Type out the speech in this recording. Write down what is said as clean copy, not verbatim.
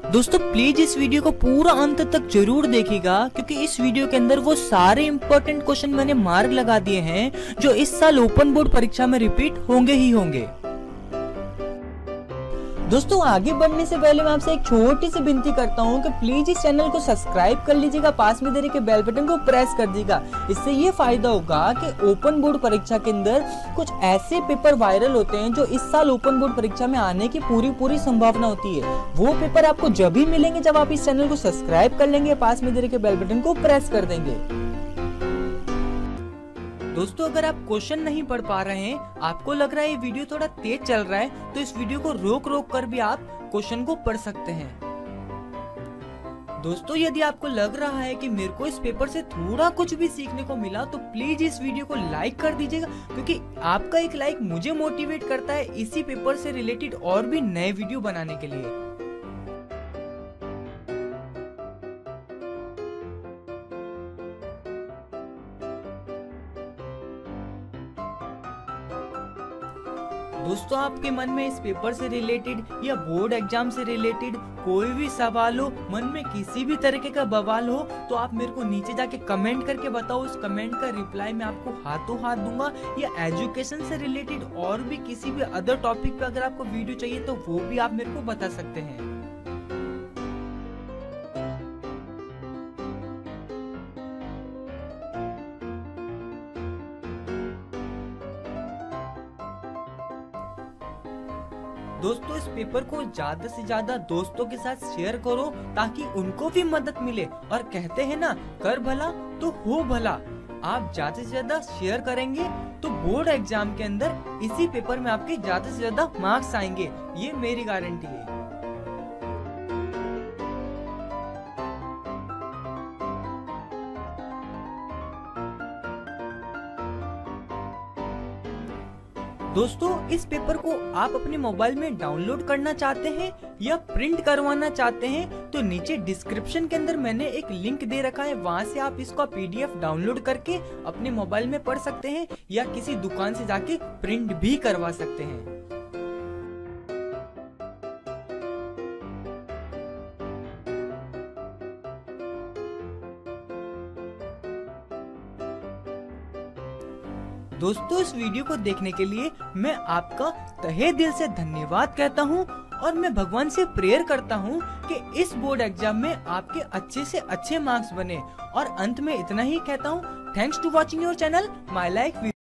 दोस्तों प्लीज इस वीडियो को पूरा अंत तक जरूर देखिएगा, क्योंकि इस वीडियो के अंदर वो सारे इम्पोर्टेंट क्वेश्चन मैंने मार्क लगा दिए हैं जो इस साल ओपन बोर्ड परीक्षा में रिपीट होंगे ही होंगे। दोस्तों आगे बढ़ने से पहले मैं आपसे एक छोटी सी विनती करता हूँ कि प्लीज इस चैनल को सब्सक्राइब कर लीजिएगा, पास में दे रखे बेल बटन को प्रेस कर दीजिएगा। इससे ये फायदा होगा कि ओपन बोर्ड परीक्षा के अंदर कुछ ऐसे पेपर वायरल होते हैं जो इस साल ओपन बोर्ड परीक्षा में आने की पूरी संभावना होती है। वो पेपर आपको जब भी मिलेंगे जब आप इस चैनल को सब्सक्राइब कर लेंगे, पास में दे रखे बेल बटन को प्रेस कर देंगे। दोस्तों अगर आप क्वेश्चन नहीं पढ़ पा रहे हैं, आपको लग रहा है ये वीडियो थोड़ा तेज चल रहा है, तो इस वीडियो को रोक कर भी आप क्वेश्चन को पढ़ सकते हैं। दोस्तों यदि आपको लग रहा है कि मेरे को इस पेपर से थोड़ा कुछ भी सीखने को मिला तो प्लीज इस वीडियो को लाइक कर दीजिएगा, क्योंकि आपका एक लाइक मुझे मोटिवेट करता है इसी पेपर से रिलेटेड और भी नए वीडियो बनाने के लिए। दोस्तों आपके मन में इस पेपर से रिलेटेड या बोर्ड एग्जाम से रिलेटेड कोई भी सवाल हो, मन में किसी भी तरीके का बवाल हो, तो आप मेरे को नीचे जाके कमेंट करके बताओ। उस कमेंट का रिप्लाई मैं आपको हाथों हाथ दूंगा। या एजुकेशन से रिलेटेड और भी किसी भी अदर टॉपिक पे अगर आपको वीडियो चाहिए तो वो भी आप मेरे को बता सकते हैं। दोस्तों इस पेपर को ज्यादा से ज्यादा दोस्तों के साथ शेयर करो ताकि उनको भी मदद मिले। और कहते हैं ना, कर भला तो हो भला। आप ज्यादा से ज्यादा शेयर करेंगे तो बोर्ड एग्जाम के अंदर इसी पेपर में आपके ज्यादा से ज्यादा मार्क्स आएंगे, ये मेरी गारंटी है। दोस्तों इस पेपर को आप अपने मोबाइल में डाउनलोड करना चाहते हैं या प्रिंट करवाना चाहते हैं तो नीचे डिस्क्रिप्शन के अंदर मैंने एक लिंक दे रखा है, वहां से आप इसका PDF डाउनलोड करके अपने मोबाइल में पढ़ सकते हैं या किसी दुकान से जाके प्रिंट भी करवा सकते हैं। दोस्तों इस वीडियो को देखने के लिए मैं आपका तहे दिल से धन्यवाद कहता हूं और मैं भगवान से प्रेयर करता हूं कि इस बोर्ड एग्जाम में आपके अच्छे से अच्छे मार्क्स बने। और अंत में इतना ही कहता हूं, thanks to watching your channel my life.